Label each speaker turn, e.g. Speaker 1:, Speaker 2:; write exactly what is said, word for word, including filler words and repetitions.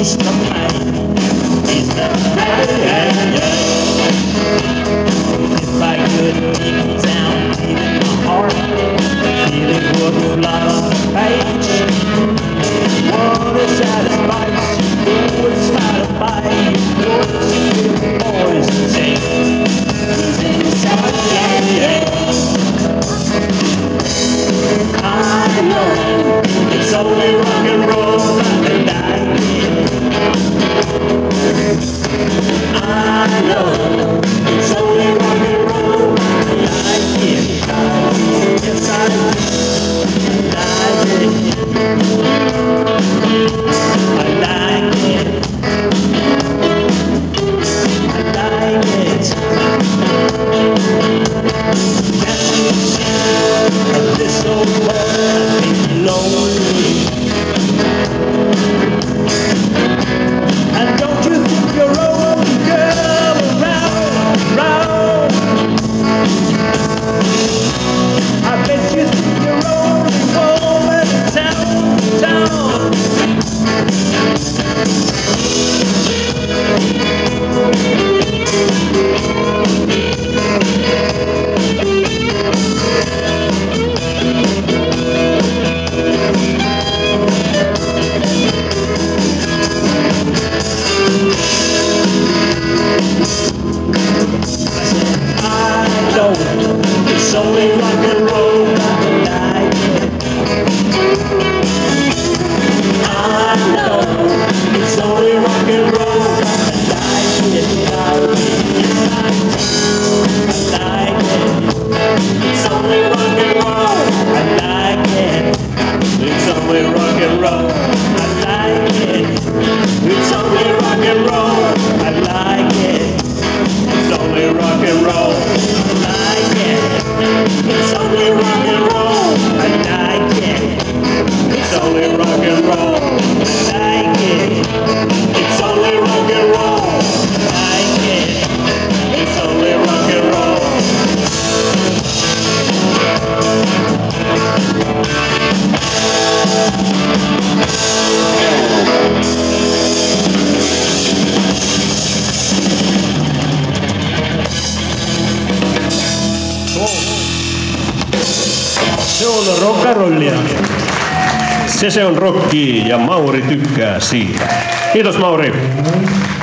Speaker 1: It's the pain, it's the pain. If I could deep down, deep in my heart, feeling would fly on the page. What is satisfies you, know it's satisfies you, know it's poison taste. It's inside, yeah, yeah. I know it's only rock and roll and I get. I know it's only rock and roll and I get. Yes, I do. I get. I like it. I like it. Can't you see this old boy makes me lonely? And don't you think you're old girl around, around? I bet you think you're old home in town, town. It's only rock and roll, I like it. I know it's only rock and roll, I like it. I like it. It's only rock and roll, I like it. It's only rock and roll, I like it. It's only rock and roll, I like it. It's only rock and roll, I like it. It's only rock and roll, I like it. It's only rock and roll, I like it. It's only rock and roll, I like it. It's only rock and roll.
Speaker 2: Se on rockarollia. Se se on rocki ja Mauri tykkää siitä. Kiitos Mauri.